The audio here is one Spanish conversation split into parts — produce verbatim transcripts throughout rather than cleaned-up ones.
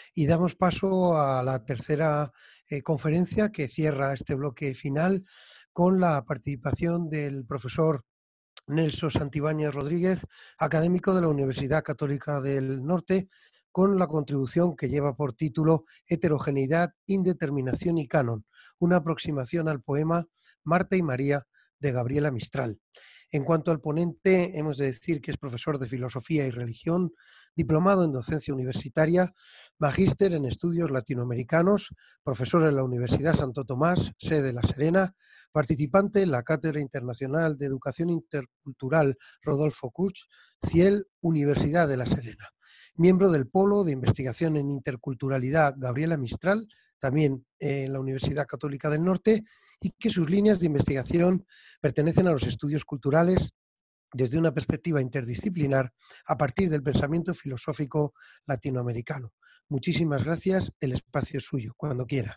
Y damos paso a la tercera eh, conferencia que cierra este bloque final con la participación del profesor Nelson Santibáñez Rodríguez, académico de la Universidad Católica del Norte, con la contribución que lleva por título Heterogeneidad, Indeterminación y Canon, una aproximación al poema Marta y María de Gabriela Mistral. En cuanto al ponente, hemos de decir que es profesor de Filosofía y Religión, diplomado en Docencia Universitaria, magíster en Estudios Latinoamericanos, profesor en la Universidad Santo Tomás, sede La Serena, participante en la Cátedra Internacional de Educación Intercultural Rodolfo Kusch, CIEL, Universidad de La Serena. Miembro del Polo de Investigación en Interculturalidad Gabriela Mistral, también en la Universidad Católica del Norte, y que sus líneas de investigación pertenecen a los estudios culturales desde una perspectiva interdisciplinar a partir del pensamiento filosófico latinoamericano. Muchísimas gracias, el espacio es suyo, cuando quiera.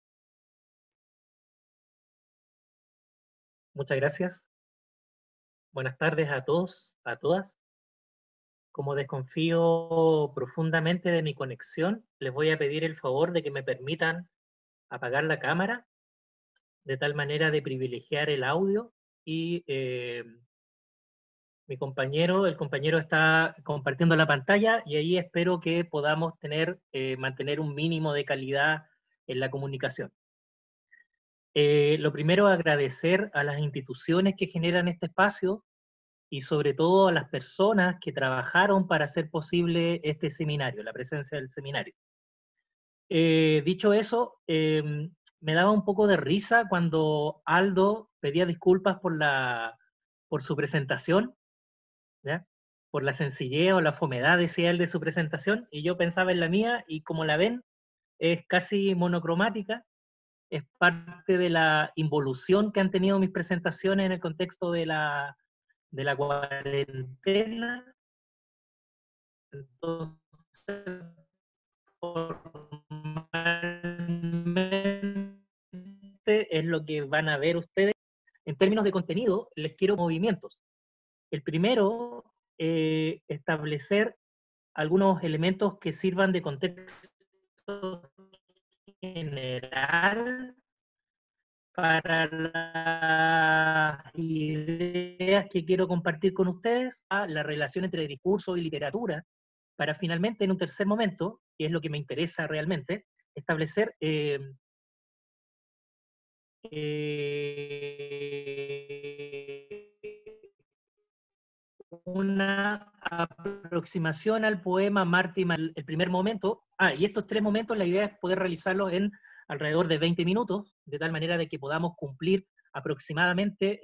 Muchas gracias. Buenas tardes a todos, a todas. Como desconfío profundamente de mi conexión, les voy a pedir el favor de que me permitan apagar la cámara, de tal manera de privilegiar el audio y eh, mi compañero, el compañero está compartiendo la pantalla y ahí espero que podamos tener, eh, mantener un mínimo de calidad en la comunicación. Eh, lo primero, agradecer a las instituciones que generan este espacio y sobre todo a las personas que trabajaron para hacer posible este seminario, la presencia del seminario. Eh, dicho eso, eh, me daba un poco de risa cuando Aldo pedía disculpas por, la, por su presentación, ¿ya? Por la sencillez o la fomedad, decía él, de su presentación, y yo pensaba en la mía, y como la ven, es casi monocromática, es parte de la involución que han tenido mis presentaciones en el contexto de la, de la cuarentena. Entonces, formalmente es lo que van a ver ustedes. En términos de contenido, les quiero movimientos. El primero, eh, establecer algunos elementos que sirvan de contexto general para las ideas que quiero compartir con ustedes, a la relación entre discurso y literatura, para finalmente, en un tercer momento, que es lo que me interesa realmente, establecer eh, eh, una aproximación al poema Marta y María. El primer momento, ah, y estos tres momentos, la idea es poder realizarlos en alrededor de veinte minutos, de tal manera de que podamos cumplir aproximadamente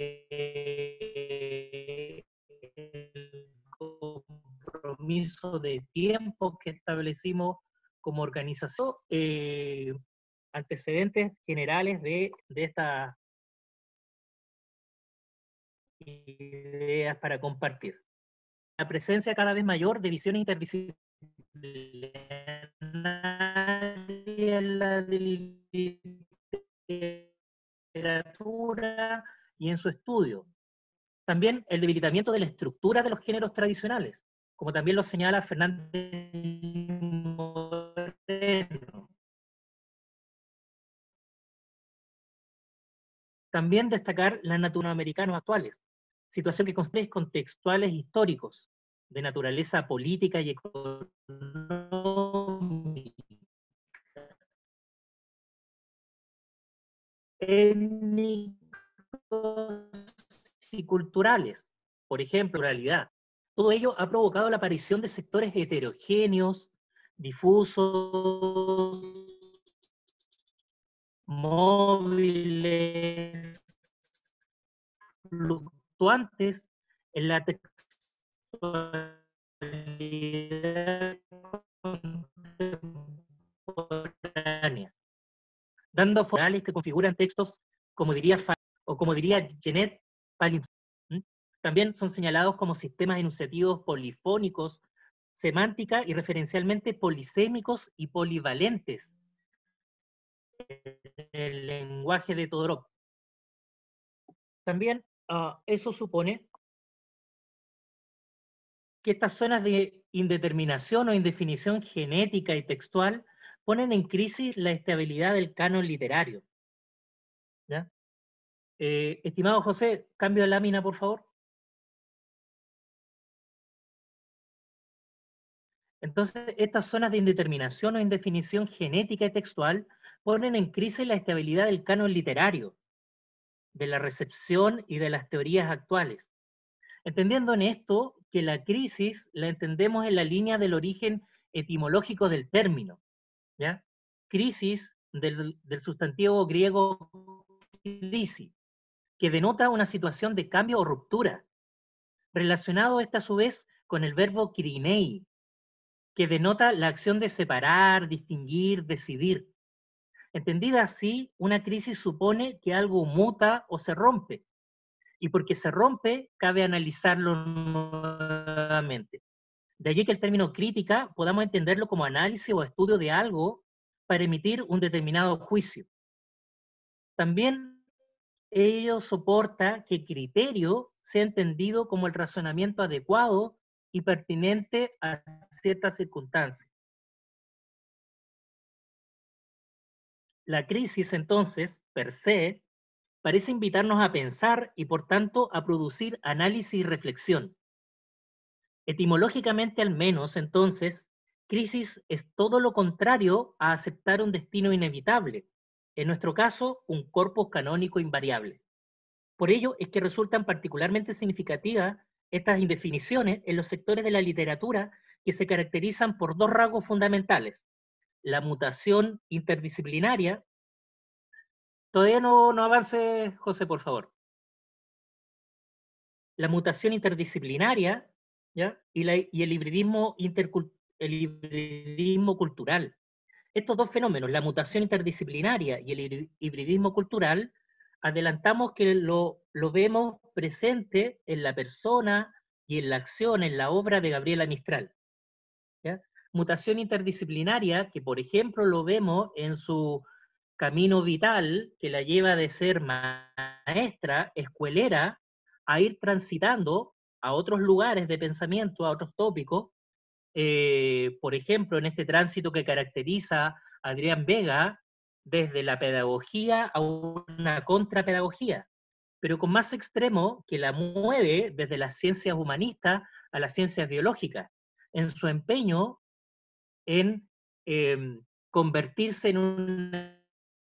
eh, el compromiso de tiempo que establecimos como organización, eh, antecedentes generales de, de estas ideas para compartir. La presencia cada vez mayor de visiones interdisciplinarias en la literatura y en su estudio. También el debilitamiento de la estructura de los géneros tradicionales, como también lo señala Fernández Moreno. También destacar las latinoamericanos actuales, situación que constituye contextuales históricos, de naturaleza política y económica, étnicos y culturales, por ejemplo, pluralidad. Todo ello ha provocado la aparición de sectores heterogéneos, difusos, móviles, fluctuantes en la textualidad contemporánea, dando formales que configuran textos, como diría o como diría Jeanette Palin. También son señalados como sistemas enunciativos polifónicos, semántica y referencialmente polisémicos y polivalentes en el lenguaje de Todorov. También uh, eso supone que estas zonas de indeterminación o indefinición genética y textual ponen en crisis la estabilidad del canon literario. ¿Ya? Eh, estimado José, cambio de lámina, por favor. Entonces, estas zonas de indeterminación o indefinición genética y textual ponen en crisis la estabilidad del canon literario, de la recepción y de las teorías actuales. Entendiendo en esto que la crisis la entendemos en la línea del origen etimológico del término, ¿ya? Crisis del, del sustantivo griego crisis, que denota una situación de cambio o ruptura, relacionado esta a su vez con el verbo kirinei, que denota la acción de separar, distinguir, decidir. Entendida así, una crisis supone que algo muta o se rompe, y porque se rompe, cabe analizarlo nuevamente. De allí que el término crítica podamos entenderlo como análisis o estudio de algo para emitir un determinado juicio. También ello soporta que criterio sea entendido como el razonamiento adecuado y pertinente a ciertas circunstancias. La crisis, entonces, per se, parece invitarnos a pensar y, por tanto, a producir análisis y reflexión. Etimológicamente, al menos, entonces, crisis es todo lo contrario a aceptar un destino inevitable, en nuestro caso, un corpus canónico invariable. Por ello es que resultan particularmente significativas estas indefiniciones en los sectores de la literatura que se caracterizan por dos rasgos fundamentales: la mutación interdisciplinaria. Todavía no, no avance, José, por favor. La mutación interdisciplinaria, ¿ya? Y, la, y el, hibridismo intercult, el hibridismo cultural. Estos dos fenómenos, la mutación interdisciplinaria y el hibridismo cultural, adelantamos que lo, lo vemos presente en la persona y en la acción, en la obra de Gabriela Mistral. ¿Ya? Mutación interdisciplinaria, que por ejemplo lo vemos en su camino vital, que la lleva de ser maestra, escuelera, a ir transitando a otros lugares de pensamiento, a otros tópicos. Eh, por ejemplo, en este tránsito que caracteriza a Adrián Vega, desde la pedagogía a una contrapedagogía, pero con más extremo que la mueve desde las ciencias humanistas a las ciencias biológicas, en su empeño en eh, convertirse en una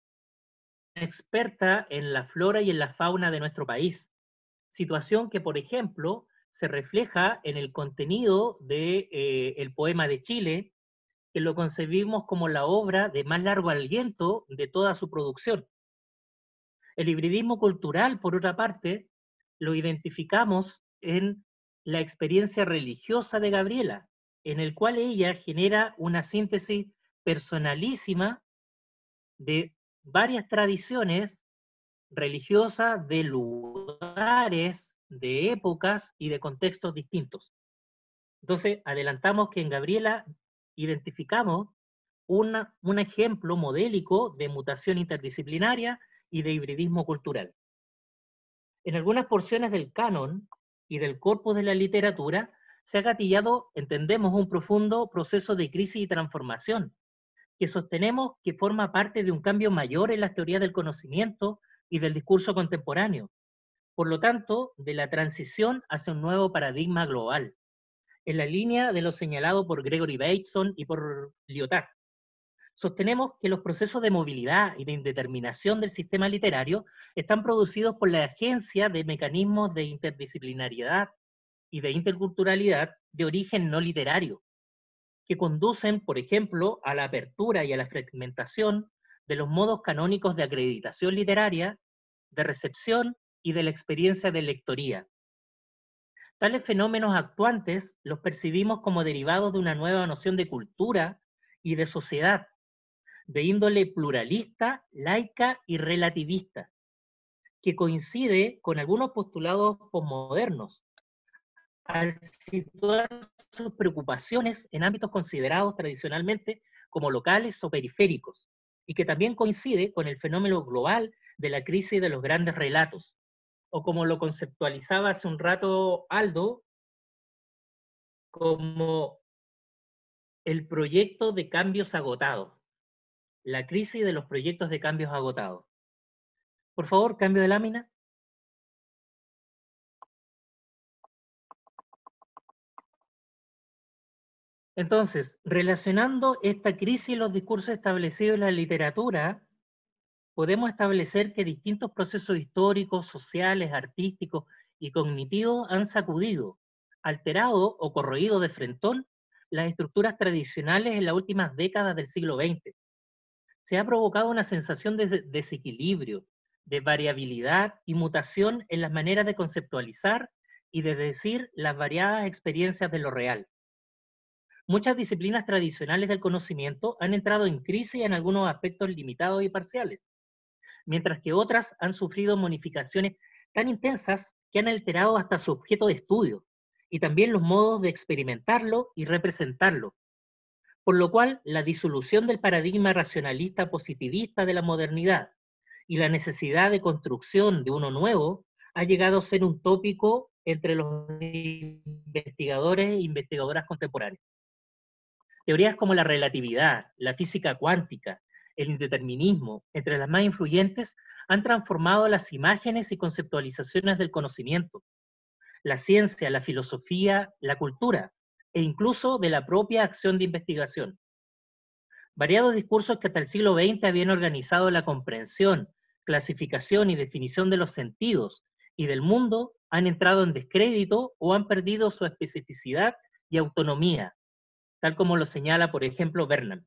experta en la flora y en la fauna de nuestro país. Situación que, por ejemplo, se refleja en el contenido del de, eh, el poema de Chile, que lo concebimos como la obra de más largo aliento de toda su producción. El hibridismo cultural, por otra parte, lo identificamos en la experiencia religiosa de Gabriela, en el cual ella genera una síntesis personalísima de varias tradiciones religiosas de lugares, de épocas y de contextos distintos. Entonces, adelantamos que en Gabriela identificamos una, un ejemplo modélico de mutación interdisciplinaria y de hibridismo cultural. En algunas porciones del canon y del corpus de la literatura se ha gatillado, entendemos, un profundo proceso de crisis y transformación, que sostenemos que forma parte de un cambio mayor en las teorías del conocimiento y del discurso contemporáneo, por lo tanto, de la transición hacia un nuevo paradigma global, en la línea de lo señalado por Gregory Bateson y por Lyotard. Sostenemos que los procesos de movilidad y de indeterminación del sistema literario están producidos por la agencia de mecanismos de interdisciplinariedad y de interculturalidad de origen no literario, que conducen, por ejemplo, a la apertura y a la fragmentación de los modos canónicos de acreditación literaria, de recepción y de la experiencia de lectoría. Tales fenómenos actuantes los percibimos como derivados de una nueva noción de cultura y de sociedad, de índole pluralista, laica y relativista, que coincide con algunos postulados posmodernos, al situar sus preocupaciones en ámbitos considerados tradicionalmente como locales o periféricos, y que también coincide con el fenómeno global de la crisis de los grandes relatos, o como lo conceptualizaba hace un rato Aldo, como el proyecto de cambios agotados, la crisis de los proyectos de cambios agotados. Por favor, cambio de lámina. Entonces, relacionando esta crisis y los discursos establecidos en la literatura, podemos establecer que distintos procesos históricos, sociales, artísticos y cognitivos han sacudido, alterado o corroído de frentón las estructuras tradicionales en las últimas décadas del siglo veinte. Se ha provocado una sensación de desequilibrio, de variabilidad y mutación en las maneras de conceptualizar y de decir las variadas experiencias de lo real. Muchas disciplinas tradicionales del conocimiento han entrado en crisis en algunos aspectos limitados y parciales, mientras que otras han sufrido modificaciones tan intensas que han alterado hasta su objeto de estudio y también los modos de experimentarlo y representarlo. Por lo cual, la disolución del paradigma racionalista positivista de la modernidad y la necesidad de construcción de uno nuevo ha llegado a ser un tópico entre los investigadores e investigadoras contemporáneos. Teorías como la relatividad, la física cuántica, el indeterminismo, entre las más influyentes, han transformado las imágenes y conceptualizaciones del conocimiento, la ciencia, la filosofía, la cultura, e incluso de la propia acción de investigación. Variados discursos que hasta el siglo veinte habían organizado la comprensión, clasificación y definición de los sentidos y del mundo han entrado en descrédito o han perdido su especificidad y autonomía, tal como lo señala, por ejemplo, Burnham.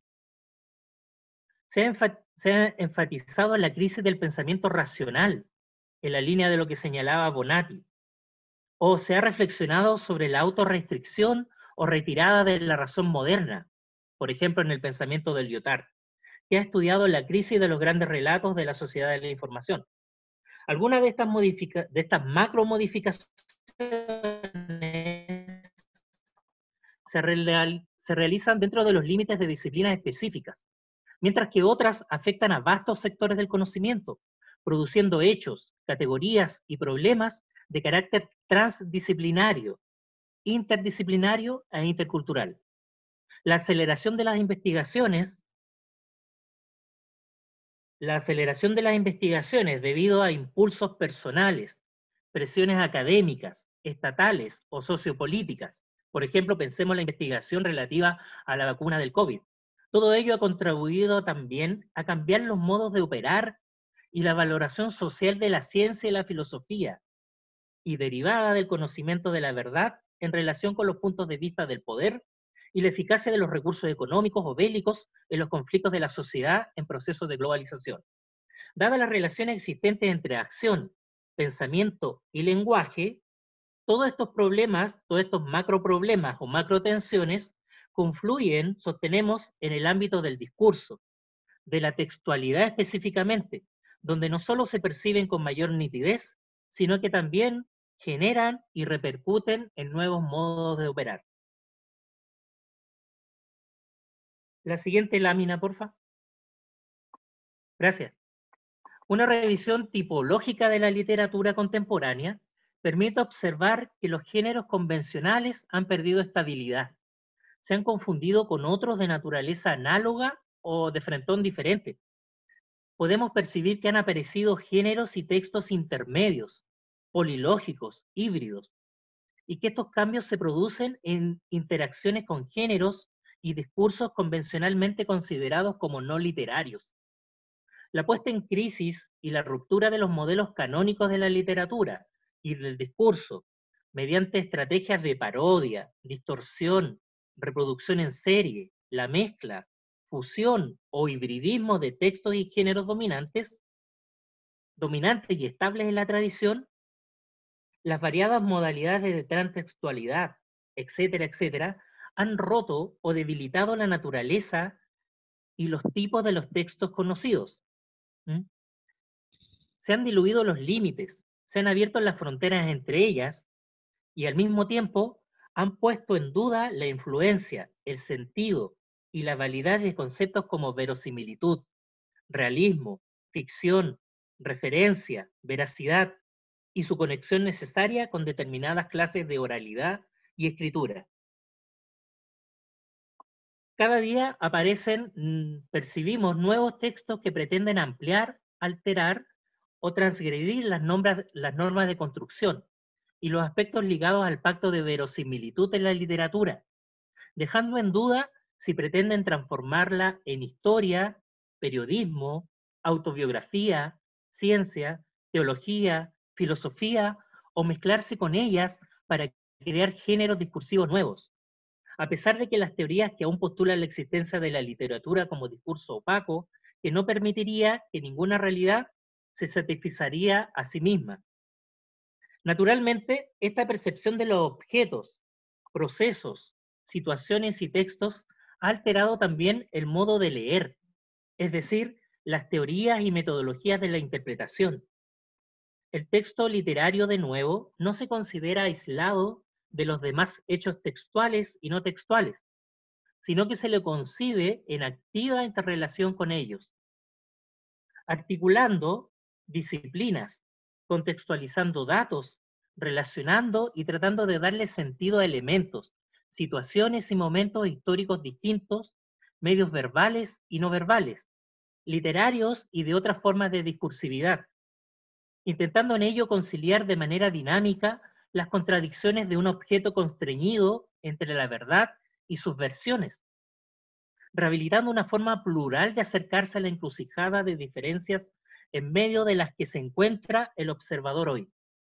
Se ha, se ha enfatizado la crisis del pensamiento racional, en la línea de lo que señalaba Bonatti, o se ha reflexionado sobre la autorrestricción o retirada de la razón moderna, por ejemplo, en el pensamiento de Lyotard, que ha estudiado la crisis de los grandes relatos de la sociedad de la información. Algunas de estas, modifica de estas macromodificaciones se, real se realizan dentro de los límites de disciplinas específicas, mientras que otras afectan a vastos sectores del conocimiento, produciendo hechos, categorías y problemas de carácter transdisciplinario, interdisciplinario e intercultural. La aceleración de las investigaciones, la aceleración de las investigaciones debido a impulsos personales, presiones académicas, estatales o sociopolíticas. Por ejemplo, pensemos en la investigación relativa a la vacuna del COVID. Todo ello ha contribuido también a cambiar los modos de operar y la valoración social de la ciencia y la filosofía, y derivada del conocimiento de la verdad en relación con los puntos de vista del poder y la eficacia de los recursos económicos o bélicos en los conflictos de la sociedad en procesos de globalización. Dadas las relaciones existentes entre acción, pensamiento y lenguaje, todos estos problemas, todos estos macroproblemas o macrotensiones confluyen, sostenemos, en el ámbito del discurso, de la textualidad específicamente, donde no solo se perciben con mayor nitidez, sino que también generan y repercuten en nuevos modos de operar. La siguiente lámina, porfa. Gracias. Una revisión tipológica de la literatura contemporánea permite observar que los géneros convencionales han perdido estabilidad, se han confundido con otros de naturaleza análoga o de frentón diferente. Podemos percibir que han aparecido géneros y textos intermedios, polilógicos, híbridos, y que estos cambios se producen en interacciones con géneros y discursos convencionalmente considerados como no literarios. La puesta en crisis y la ruptura de los modelos canónicos de la literatura y del discurso, mediante estrategias de parodia, distorsión, reproducción en serie, la mezcla, fusión o hibridismo de textos y géneros dominantes, dominantes y estables en la tradición, las variadas modalidades de transtextualidad, etcétera, etcétera, han roto o debilitado la naturaleza y los tipos de los textos conocidos. ¿Mm? Se han diluido los límites, se han abierto las fronteras entre ellas y al mismo tiempo han puesto en duda la influencia, el sentido y la validez de conceptos como verosimilitud, realismo, ficción, referencia, veracidad y su conexión necesaria con determinadas clases de oralidad y escritura. Cada día aparecen, mm, percibimos nuevos textos que pretenden ampliar, alterar o transgredir las, nombras, las normas de construcción y los aspectos ligados al pacto de verosimilitud en la literatura, dejando en duda si pretenden transformarla en historia, periodismo, autobiografía, ciencia, teología, filosofía o mezclarse con ellas para crear géneros discursivos nuevos. A pesar de que las teorías que aún postulan la existencia de la literatura como discurso opaco, que no permitiría que ninguna realidad se satisfaría a sí misma. Naturalmente, esta percepción de los objetos, procesos, situaciones y textos ha alterado también el modo de leer, es decir, las teorías y metodologías de la interpretación. El texto literario, de nuevo, no se considera aislado de los demás hechos textuales y no textuales, sino que se le concibe en activa interrelación con ellos, articulando disciplinas, contextualizando datos, relacionando y tratando de darle sentido a elementos, situaciones y momentos históricos distintos, medios verbales y no verbales, literarios y de otras formas de discursividad, intentando en ello conciliar de manera dinámica las contradicciones de un objeto constreñido entre la verdad y sus versiones, rehabilitando una forma plural de acercarse a la encrucijada de diferencias en medio de las que se encuentra el observador hoy,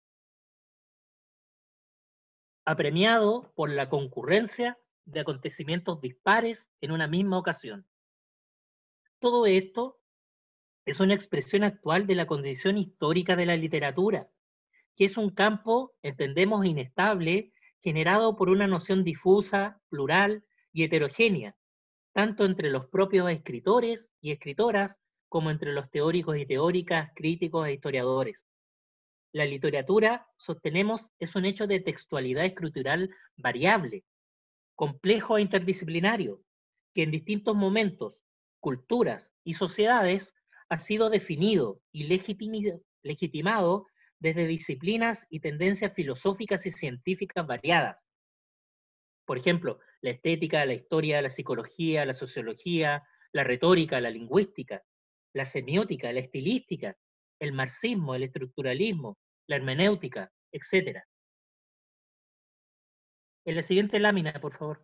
apremiado por la concurrencia de acontecimientos dispares en una misma ocasión. Todo esto es una expresión actual de la condición histórica de la literatura, que es un campo, entendemos, inestable, generado por una noción difusa, plural y heterogénea, tanto entre los propios escritores y escritoras, como entre los teóricos y teóricas, críticos e historiadores. La literatura, sostenemos, es un hecho de textualidad escritural variable, complejo e interdisciplinario, que en distintos momentos, culturas y sociedades ha sido definido y legitimado desde disciplinas y tendencias filosóficas y científicas variadas. Por ejemplo, la estética, la historia, la psicología, la sociología, la retórica, la lingüística, la semiótica, la estilística, el marxismo, el estructuralismo, la hermenéutica, etcétera. En la siguiente lámina, por favor.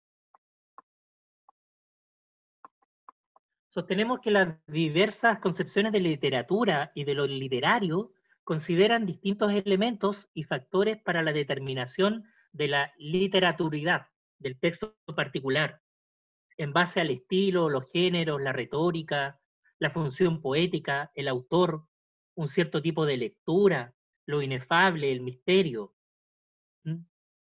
Sostenemos que las diversas concepciones de literatura y de lo literario consideran distintos elementos y factores para la determinación de la literaturidad del texto particular, en base al estilo, los géneros, la retórica, la función poética, el autor, un cierto tipo de lectura, lo inefable, el misterio. ¿Mm?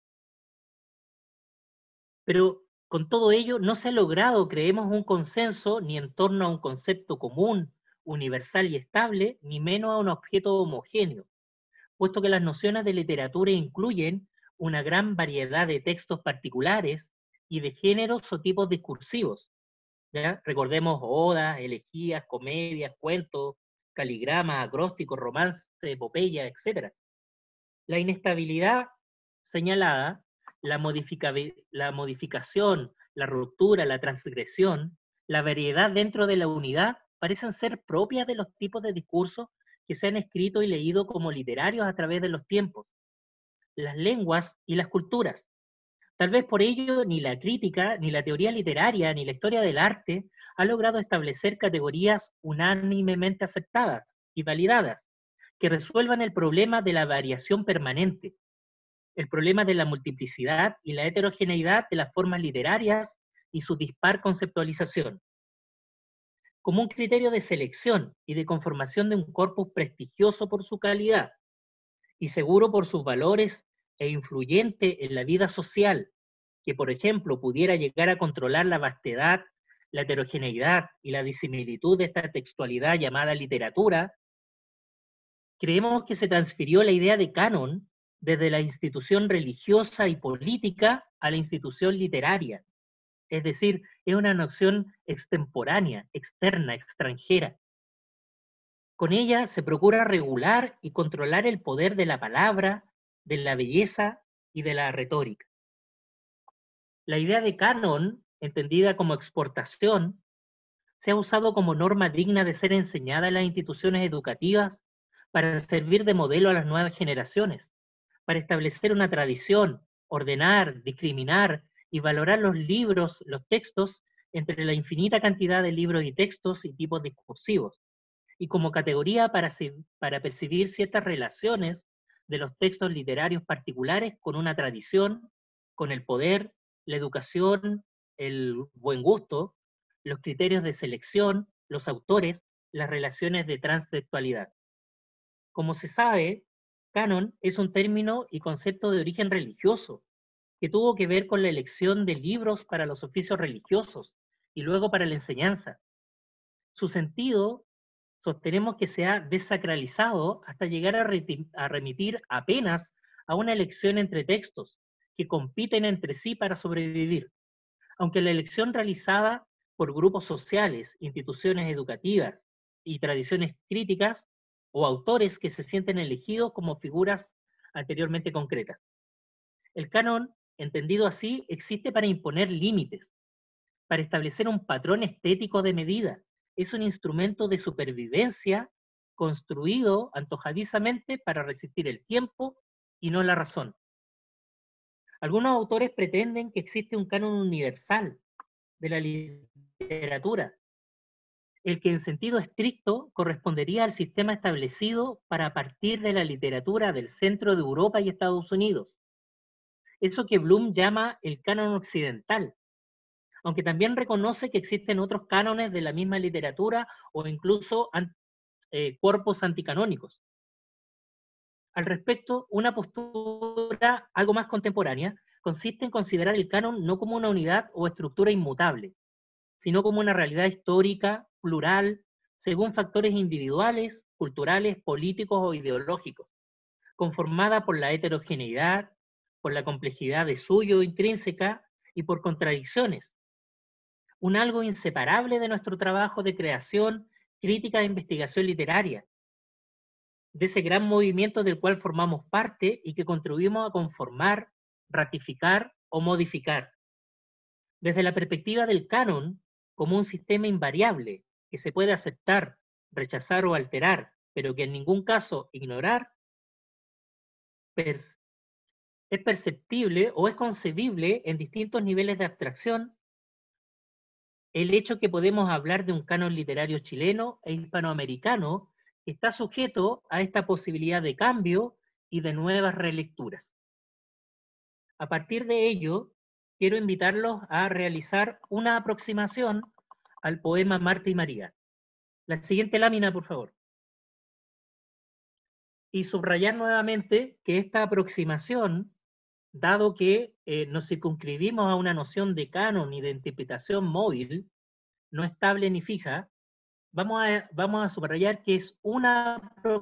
Pero con todo ello no se ha logrado, creemos, un consenso ni en torno a un concepto común, universal y estable, ni menos a un objeto homogéneo, puesto que las nociones de literatura incluyen una gran variedad de textos particulares y de géneros o tipos discursivos. ¿Ya? Recordemos odas, elegías, comedias, cuentos, caligramas, acrósticos, romances, epopeya, etcétera. La inestabilidad señalada, la, modifica, la modificación, la ruptura, la transgresión, la variedad dentro de la unidad parecen ser propias de los tipos de discursos que se han escrito y leído como literarios a través de los tiempos, las lenguas y las culturas. Tal vez por ello ni la crítica, ni la teoría literaria, ni la historia del arte ha logrado establecer categorías unánimemente aceptadas y validadas que resuelvan el problema de la variación permanente, el problema de la multiplicidad y la heterogeneidad de las formas literarias y su dispar conceptualización. Como un criterio de selección y de conformación de un corpus prestigioso por su calidad y seguro por sus valores e influyente en la vida social, que por ejemplo pudiera llegar a controlar la vastedad, la heterogeneidad y la disimilitud de esta textualidad llamada literatura, creemos que se transfirió la idea de canon desde la institución religiosa y política a la institución literaria. Es decir, es una noción extemporánea, externa, extranjera. Con ella se procura regular y controlar el poder de la palabra, de la belleza y de la retórica. La idea de canon entendida como exportación, se ha usado como norma digna de ser enseñada en las instituciones educativas para servir de modelo a las nuevas generaciones, para establecer una tradición, ordenar, discriminar y valorar los libros, los textos, entre la infinita cantidad de libros y textos y tipos discursivos, y como categoría para, para percibir ciertas relaciones de los textos literarios particulares con una tradición, con el poder, la educación, el buen gusto, los criterios de selección, los autores, las relaciones de transtextualidad. Como se sabe, canon es un término y concepto de origen religioso, que tuvo que ver con la elección de libros para los oficios religiosos y luego para la enseñanza. Su sentido sostenemos que se ha desacralizado hasta llegar a, a remitir apenas a una elección entre textos que compiten entre sí para sobrevivir, aunque la elección realizada por grupos sociales, instituciones educativas y tradiciones críticas o autores que se sienten elegidos como figuras anteriormente concretas. El canon, entendido así, existe para imponer límites, para establecer un patrón estético de medida. Es un instrumento de supervivencia construido antojadizamente para resistir el tiempo y no la razón. Algunos autores pretenden que existe un canon universal de la literatura, el que en sentido estricto correspondería al sistema establecido para partir de la literatura del centro de Europa y Estados Unidos. Eso que Bloom llama el canon occidental, aunque también reconoce que existen otros cánones de la misma literatura o incluso eh, cuerpos anticanónicos. Al respecto, una postura algo más contemporánea consiste en considerar el canon no como una unidad o estructura inmutable, sino como una realidad histórica, plural, según factores individuales, culturales, políticos o ideológicos, conformada por la heterogeneidad, por la complejidad de suyo intrínseca y por contradicciones. Un algo inseparable de nuestro trabajo de creación, crítica e investigación literaria, de ese gran movimiento del cual formamos parte y que contribuimos a conformar, ratificar o modificar. Desde la perspectiva del canon, como un sistema invariable que se puede aceptar, rechazar o alterar, pero que en ningún caso ignorar, es perceptible o es concebible en distintos niveles de abstracción el hecho que podemos hablar de un canon literario chileno e hispanoamericano que está sujeto a esta posibilidad de cambio y de nuevas relecturas. A partir de ello, quiero invitarlos a realizar una aproximación al poema Marta y María. La siguiente lámina, por favor. Y subrayar nuevamente que esta aproximación, dado que eh, nos circunscribimos a una noción de canon y de interpretación móvil, no estable ni fija, vamos a, vamos a subrayar que es una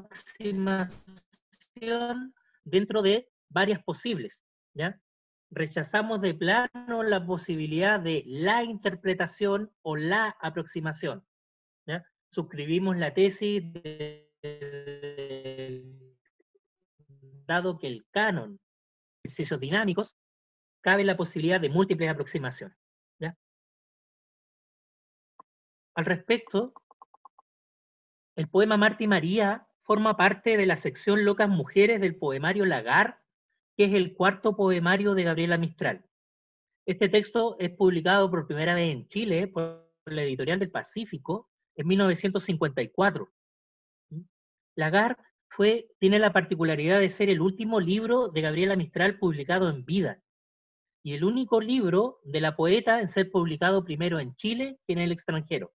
aproximación dentro de varias posibles, ¿ya? Rechazamos de plano la posibilidad de la interpretación o la aproximación, ¿ya? Suscribimos la tesis de, de, dado que el canon, ejercicios dinámicos, cabe la posibilidad de múltiples aproximaciones, ¿ya? Al respecto, el poema Marta y María forma parte de la sección Locas Mujeres del poemario Lagar, que es el cuarto poemario de Gabriela Mistral. Este texto es publicado por primera vez en Chile por la Editorial del Pacífico en mil novecientos cincuenta y cuatro. Lagar fue, tiene la particularidad de ser el último libro de Gabriela Mistral publicado en vida y el único libro de la poeta en ser publicado primero en Chile que en el extranjero.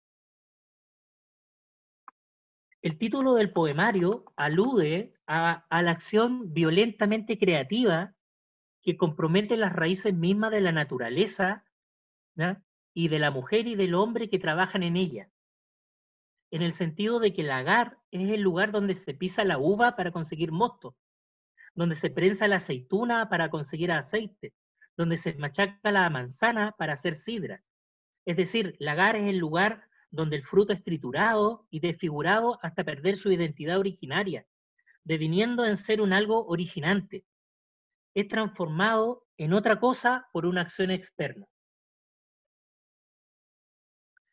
El título del poemario alude a, a la acción violentamente creativa que compromete las raíces mismas de la naturaleza, ¿no? Y de la mujer y del hombre que trabajan en ella, en el sentido de que el lagar es el lugar donde se pisa la uva para conseguir mosto, donde se prensa la aceituna para conseguir aceite, donde se machaca la manzana para hacer sidra. Es decir, lagar es el lugar donde el fruto es triturado y desfigurado hasta perder su identidad originaria, deviniendo en ser un algo originante. Es transformado en otra cosa por una acción externa.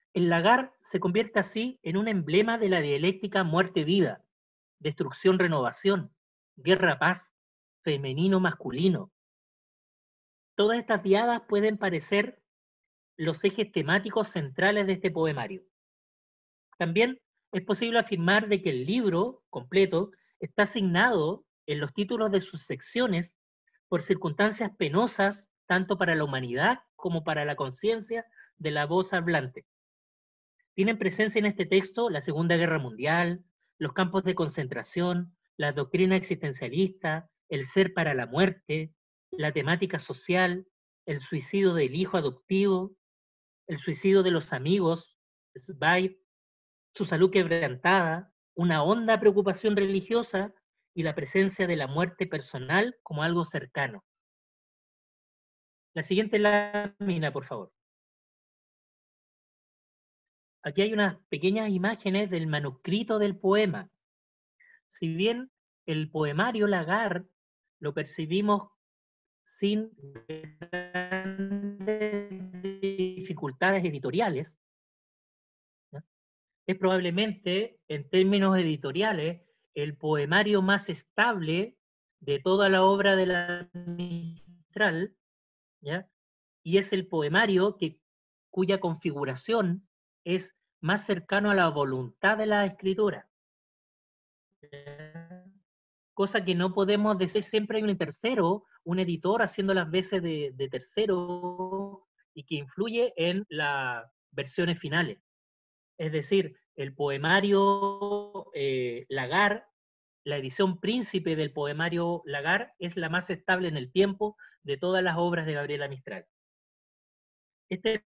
El lagar se convierte así en un emblema de la dialéctica muerte-vida, destrucción-renovación, guerra-paz, femenino-masculino. Todas estas diadas pueden parecer los ejes temáticos centrales de este poemario. También es posible afirmar de que el libro completo está asignado en los títulos de sus secciones por circunstancias penosas tanto para la humanidad como para la conciencia de la voz hablante. Tienen presencia en este texto la Segunda Guerra Mundial, los campos de concentración, la doctrina existencialista, el ser para la muerte, la temática social, el suicidio del hijo adoptivo, el suicidio de los amigos, Zweig, su salud quebrantada, una honda preocupación religiosa y la presencia de la muerte personal como algo cercano. La siguiente lámina, por favor. Aquí hay unas pequeñas imágenes del manuscrito del poema. Si bien el poemario Lagar lo percibimos sin grandes dificultades editoriales, ¿no? Es probablemente, en términos editoriales, el poemario más estable de toda la obra de la Mistral, ¿ya? Y es el poemario que, cuya configuración es más cercano a la voluntad de la escritura. Cosa que no podemos decir, siempre hay un tercero, un editor haciendo las veces de, de tercero y que influye en las versiones finales. Es decir, el poemario eh, Lagar, la edición príncipe del poemario Lagar, es la más estable en el tiempo de todas las obras de Gabriela Mistral. Este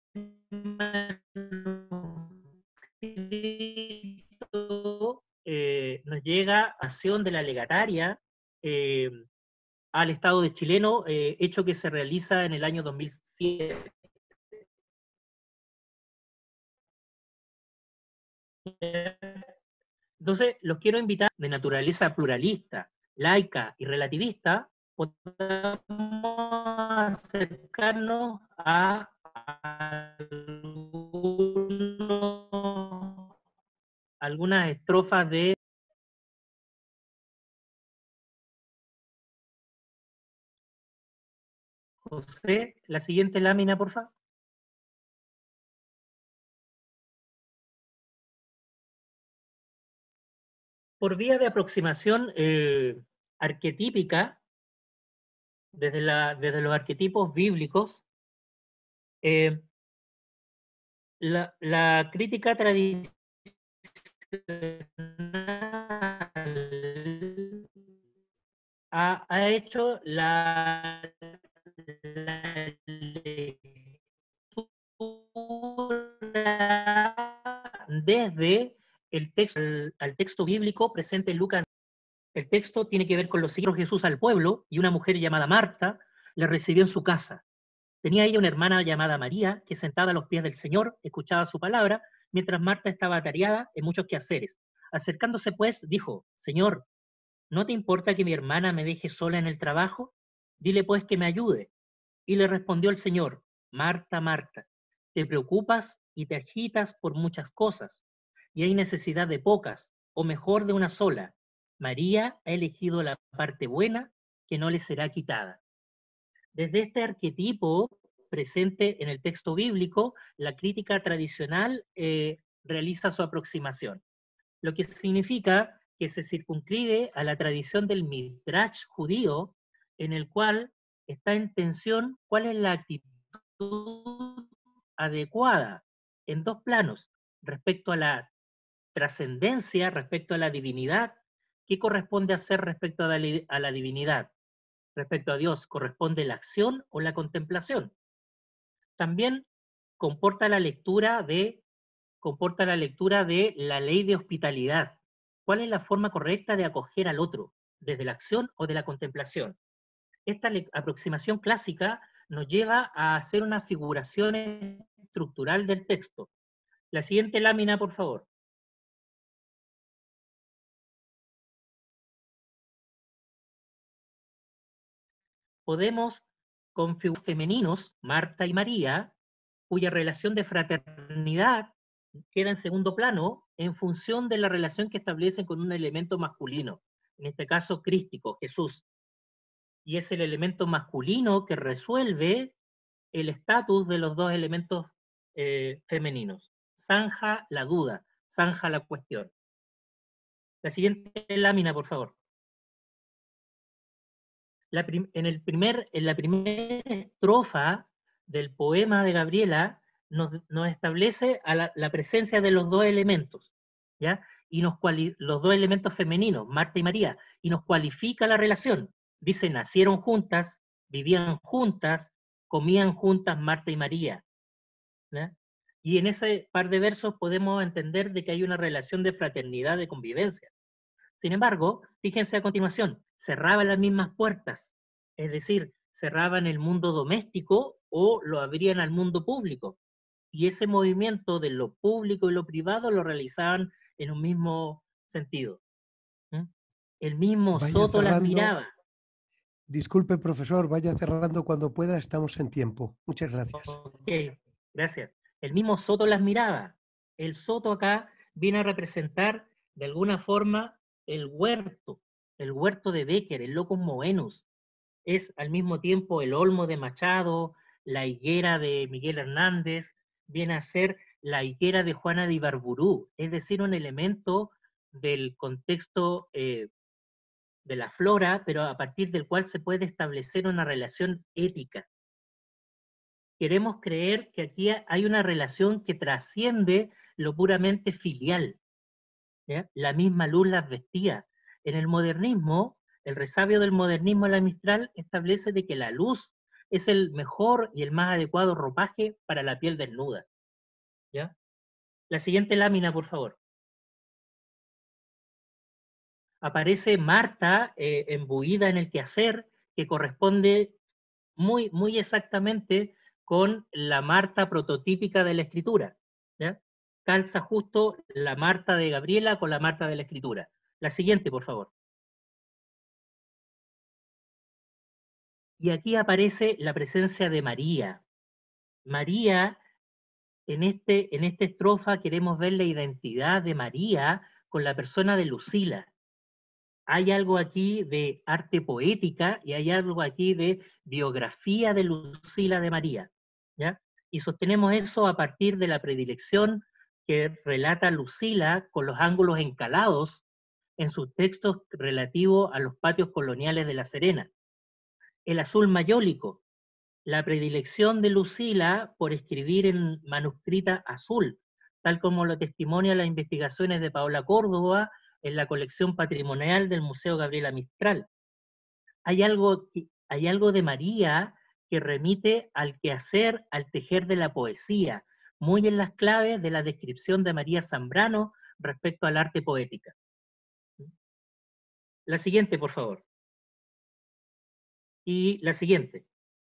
manuscrito eh, nos llega a acción de la legataria eh, al Estado de chileno, eh, hecho que se realiza en el año dos mil siete. Entonces, los quiero invitar de naturaleza pluralista, laica y relativista, podamos acercarnos a algunos, algunas estrofas de José. La siguiente lámina, por favor. Por vía de aproximación eh, arquetípica, desde, la, desde los arquetipos bíblicos, eh, la, la crítica tradicional ha, ha hecho la, la lectura desde el texto al, al texto bíblico presente en Lucas. El texto tiene que ver con lo siguiente: Jesús al pueblo y una mujer llamada Marta le recibió en su casa. Tenía ella una hermana llamada María, que sentada a los pies del Señor escuchaba su palabra, mientras Marta estaba atareada en muchos quehaceres. Acercándose pues, dijo: Señor, ¿no te importa que mi hermana me deje sola en el trabajo? Dile pues que me ayude. Y le respondió el Señor: Marta, Marta, te preocupas y te agitas por muchas cosas, y hay necesidad de pocas, o mejor de una sola. María ha elegido la parte buena, que no le será quitada. Desde este arquetipo presente en el texto bíblico, la crítica tradicional eh, realiza su aproximación, lo que significa que se circunscribe a la tradición del Midrash judío, en el cual está en tensión cuál es la actitud adecuada en dos planos, respecto a la trascendencia, respecto a la divinidad. ¿Qué corresponde hacer respecto a la, a la divinidad? Respecto a Dios, ¿corresponde la acción o la contemplación? También comporta la lectura de, comporta la lectura de la ley de hospitalidad. ¿Cuál es la forma correcta de acoger al otro? ¿Desde la acción o de la contemplación? Esta aproximación clásica nos lleva a hacer una figuración estructural del texto. La siguiente lámina, por favor. Podemos configurar femeninos, Marta y María, cuya relación de fraternidad queda en segundo plano en función de la relación que establecen con un elemento masculino, en este caso crístico, Jesús. Y es el elemento masculino que resuelve el estatus de los dos elementos eh, femeninos. Zanja la duda, zanja la cuestión. La siguiente lámina, por favor. La en, el primer, en la primera estrofa del poema de Gabriela nos, nos establece a la, la, presencia de los dos elementos, ¿ya? Y nos los dos elementos femeninos, Marta y María, y nos cualifica la relación. Dice, nacieron juntas, vivían juntas, comían juntas Marta y María, ¿ya? Y en ese par de versos podemos entender de que hay una relación de fraternidad, de convivencia. Sin embargo, fíjense a continuación, cerraban las mismas puertas, es decir, cerraban el mundo doméstico o lo abrían al mundo público. Y ese movimiento de lo público y lo privado lo realizaban en un mismo sentido. ¿Mm? El mismo Vaya Soto cerrando. las miraba. Disculpe, profesor, vaya cerrando cuando pueda, estamos en tiempo. Muchas gracias. Ok, gracias. El mismo Soto las miraba. El Soto acá viene a representar de alguna forma el huerto, el huerto de Becker, el locus moenus. Es al mismo tiempo el olmo de Machado, la higuera de Miguel Hernández, viene a ser la higuera de Juana de Ibarburú, es decir, un elemento del contexto eh, de la flora, pero a partir del cual se puede establecer una relación ética. Queremos creer que aquí hay una relación que trasciende lo puramente filial, ¿ya? La misma luz las vestía. En el modernismo, el resabio del modernismo a la Mistral establece de que la luz es el mejor y el más adecuado ropaje para la piel desnuda, ¿ya? La siguiente lámina, por favor. Aparece Marta eh, embuida en el quehacer, que corresponde muy, muy exactamente con la Marta prototípica de la escritura, ¿ya? Calza justo la Marta de Gabriela con la Marta de la escritura. La siguiente, por favor. Y aquí aparece la presencia de María. María, en, este, en esta estrofa queremos ver la identidad de María con la persona de Lucila. Hay algo aquí de arte poética y hay algo aquí de biografía de Lucila de María, ¿ya? Y sostenemos eso a partir de la predilección que relata Lucila con los ángulos encalados en sus textos relativos a los patios coloniales de La Serena. El azul mayólico, la predilección de Lucila por escribir en manuscrita azul, tal como lo testimonia las investigaciones de Paola Córdoba en la colección patrimonial del Museo Gabriela Mistral. Hay algo, hay algo de María que remite al quehacer, al tejer de la poesía, muy en las claves de la descripción de María Zambrano respecto al arte poética. La siguiente, por favor. Y la siguiente.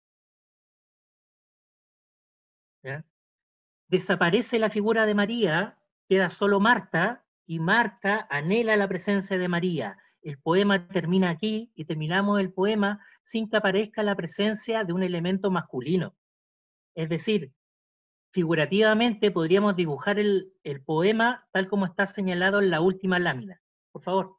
¿Ya? Desaparece la figura de María, queda solo Marta, y Marta anhela la presencia de María. El poema termina aquí y terminamos el poema sin que aparezca la presencia de un elemento masculino. Es decir, figurativamente podríamos dibujar el, el poema tal como está señalado en la última lámina. Por favor.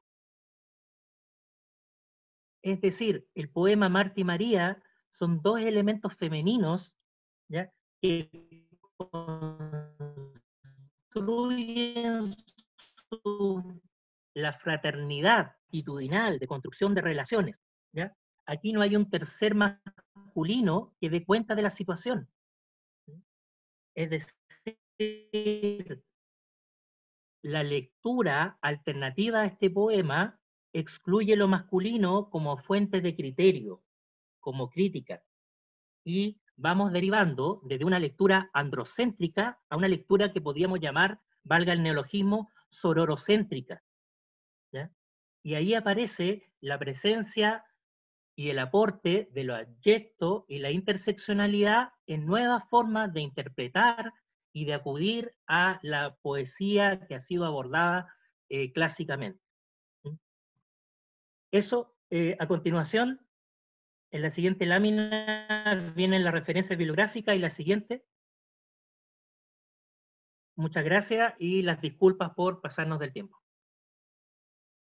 Es decir, el poema Marta y María son dos elementos femeninos, ¿ya?, que construyen su, la fraternidad actitudinal de construcción de relaciones, ¿ya? Aquí no hay un tercer masculino que dé cuenta de la situación. Es decir, la lectura alternativa a este poema excluye lo masculino como fuente de criterio, como crítica, y vamos derivando desde una lectura androcéntrica a una lectura que podríamos llamar, valga el neologismo, sororocéntrica, ¿ya? Y ahí aparece la presencia y el aporte de lo abyecto y la interseccionalidad en nuevas formas de interpretar y de acudir a la poesía que ha sido abordada eh, clásicamente. Eso, eh, a continuación, en la siguiente lámina viene la referencia bibliográfica y la siguiente. Muchas gracias y las disculpas por pasarnos del tiempo.